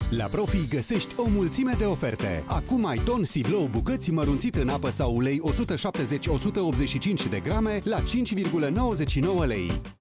La Profi găsești o mulțime de oferte. Acum ai ton Siblou bucăți mărunțit în apă sau ulei 170-185 de grame la 5,99 lei.